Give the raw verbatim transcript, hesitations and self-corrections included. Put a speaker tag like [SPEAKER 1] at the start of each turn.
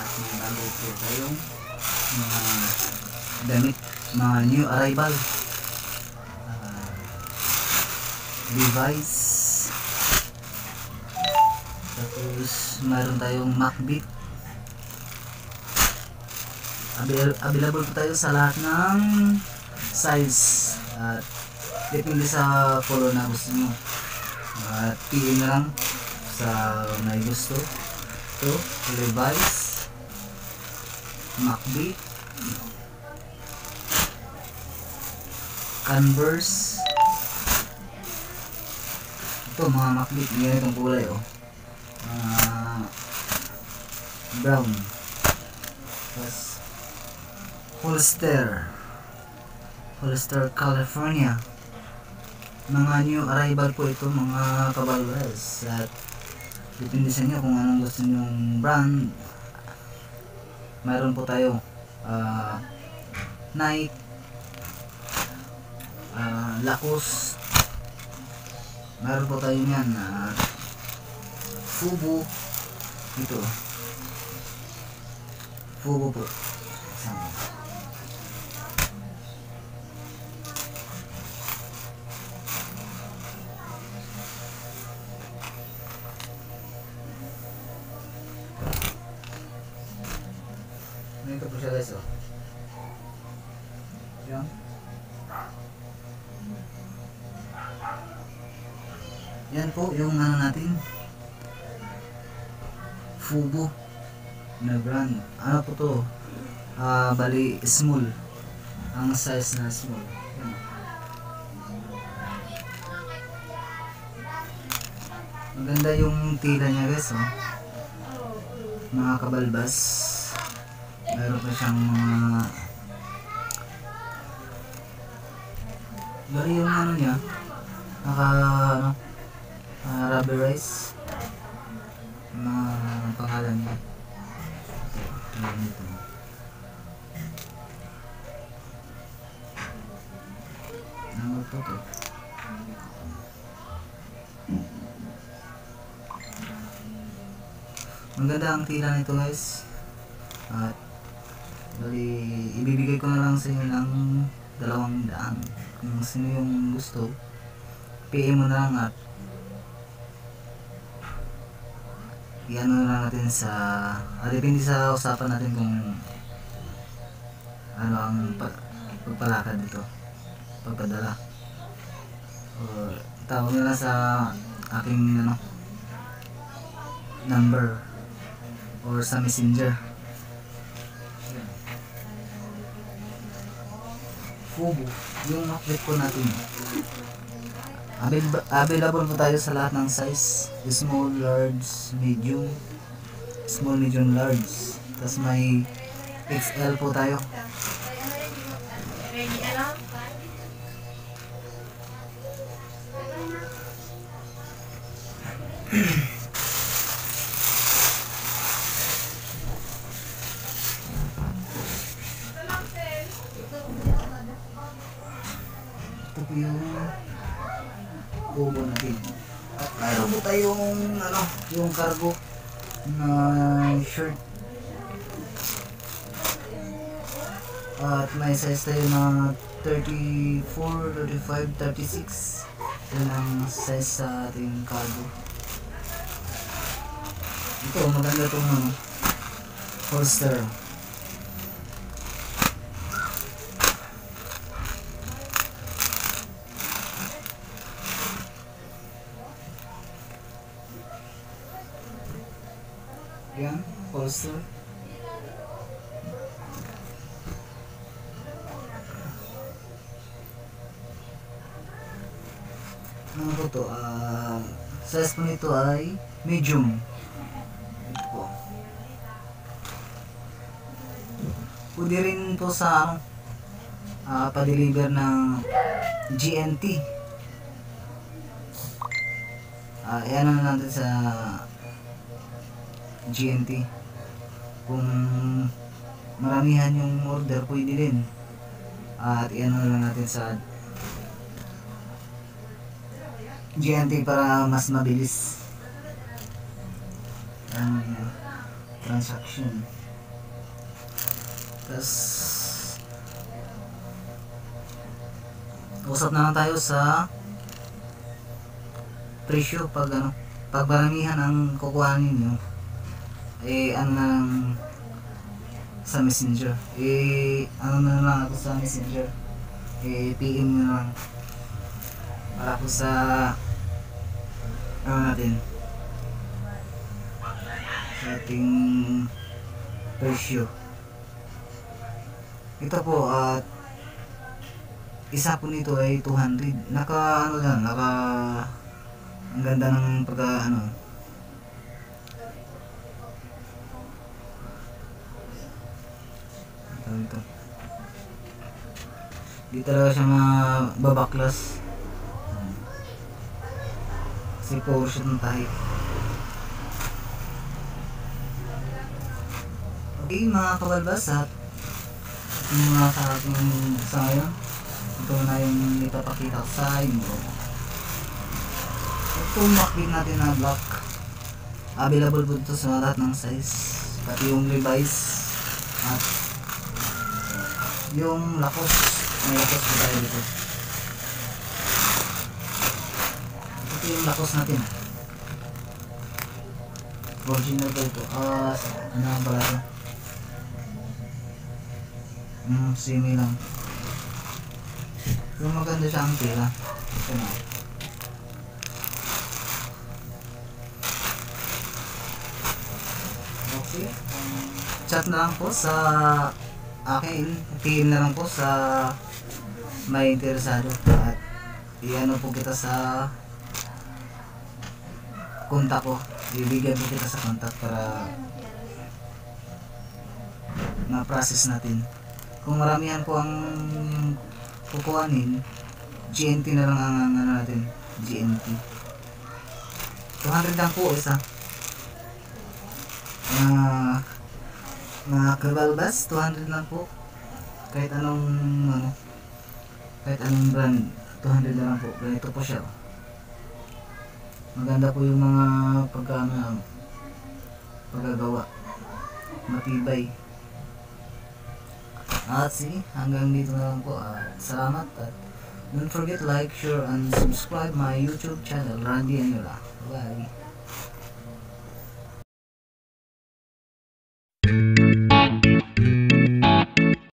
[SPEAKER 1] at may bago po tayong mga damit, mga new arrival, uh, Levi's, tapos mayroon tayong MacBit. Available po tayo sa lahat ng size at depende sa color na gusto nyo, at P M na lang sa may gusto. Ito, Levi's, MacBit, Converse. Ito mga MacBit, ganitong kulay oh, uh, brown. Tapos Hollister, Hollister California, mga new arrival po ito mga kabalbas, at depende sa inyo kung anong gusto nyong brand. Mayroon po tayo uh, Nike, uh, Lacoste, mayroon po tayo yan, uh, Fubu, ito Fubu po. Ito po siya guys oh. Yan. Yan po yung ano natin, Fubu na brand. Ano po to? Uh, bali small. Ang size na small. Yan. Maganda yung tila niya guys oh. Mga kabalbas. Meron pa siyang mga bali yung ano niya, naka ano, uh, rubberize mga pangalan niya. Ito, ito, ito. Ano po to? Maganda ang tila nito guys. At bali ibibigay ko na lang sa inyo ng dalawang daan. Kung sino yung gusto, P M mo na lang at iyan na lang natin sa ah, depende sa usapan natin kung ano ang pagpalakad dito, pagpadala, o tawag na lang sa aking ano, number or sa messenger. Fubu, yung MacBit po natin. Avail available po tayo sa lahat ng size, small, large, medium, small, medium, large. Tapos may X L po tayo. Ito po yung Fubu natin. At mayroon po tayong ano, yung cargo na shirt. At may size tayo na thirty-four, thirty-five, thirty-six. Yan ang size sa ating cargo. Ito, maganda itong ano, holster. Yan, holster. Ano po to? Uh, size po nito ay medium. Ito po. Pwede rin po sa uh, pa-deliver ng G N T. Uh, Ayan na natin sa G N T. Kung maramihan yung order, pwede din. At iyan na lang natin sa G N T para mas mabilis ang transaction. Tas usap na lang tayo sa presyo. Pag ano, pag maramihan ang kukuha ninyo, eh ano na lang sa messenger, eh ano na lang ako sa messenger, eh P M na lang para po sa ano natin, sa ating presyo. Ito po at isa po nito ay two hundred. Naka ano lang, naka ang ganda ng pagka ano, ito, di talaga siya mababaklas kasi puro siya ng tahi. Okay mga kabalbas, at muna sa ating sa ngayon, ito na yung ipapakita ko sa inyo. Itong makbit natin na black, available po ito sa lahat ng size, pati yung Levi's at yung lakos. May lakos po tayo dito. Ito yung lakos natin, original po ito. Ah, ano nga pala ito? Hmm, semi lang. Pero maganda siya ang tira. Ito na. Okay. Chat na lang po sa akin. P M na lang po sa may interesado. At i-ano po kita sa kontak ko. Ibigyan po kita sa kontak para ma-process natin. Kung maramihan po ang kukuhanin, G N T na lang ang ano natin, G N T. two hundred lang po isa. Uh, mga kabalbas, two hundred lang po. Kahit anong ano, kahit anong brand, two hundred na lang po. Ganito po siya. Maganda po yung mga pagkana paggagawa. Matibay. At sige, hanggang dito na lang po. At salamat, at don't forget like, share, and subscribe my YouTube channel, Randy Anyola. Bye.